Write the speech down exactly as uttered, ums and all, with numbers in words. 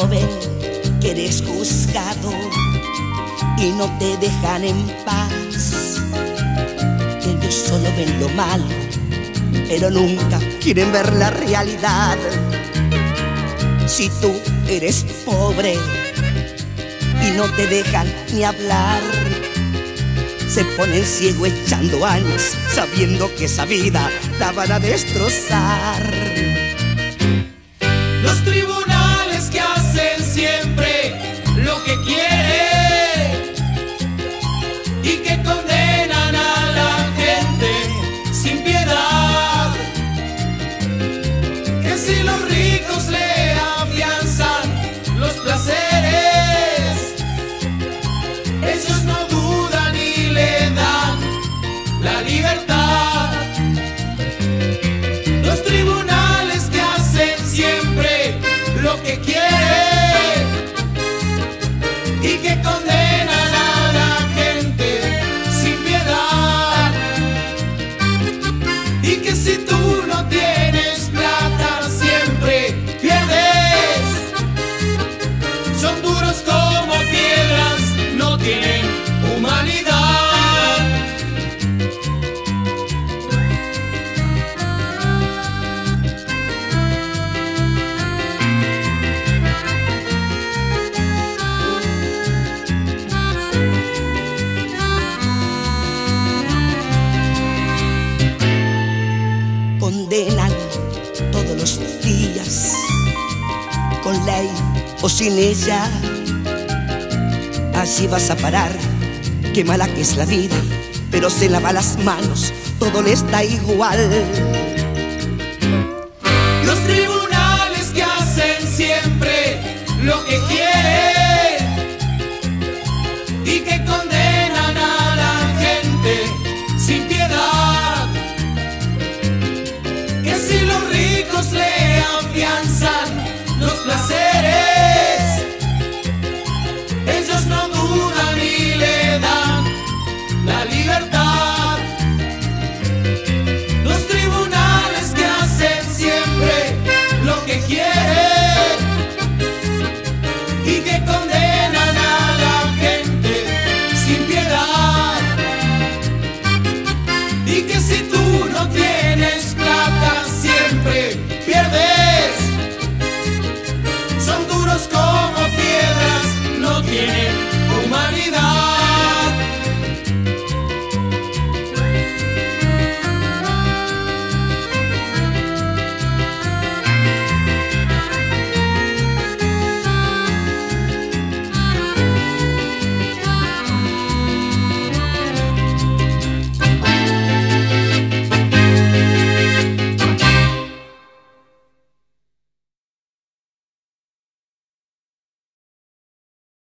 joven que eres juzgado y no te dejan en paz. Ellos solo ven lo malo, pero nunca quieren ver la realidad. Si tú eres pobre y no te dejan ni hablar, se ponen ciego echando años, sabiendo que esa vida la van a destrozar. Los tribunales que hacen siempre lo que quieren y que condenan a la gente sin piedad. Que si los ricos le afianzan los placeres, ellos no dudan y le dan la libertad. Los tribunales que hacen siempre lo que quieren y que condenan a la gente sin piedad. Y que si tú no tienes plata siempre pierdes. Son duros como piedras, no tienen humanidad. Condenan todos los días, con ley o sin ella. Así vas a parar. Qué mala que es la vida, pero se lava las manos, todo le está igual.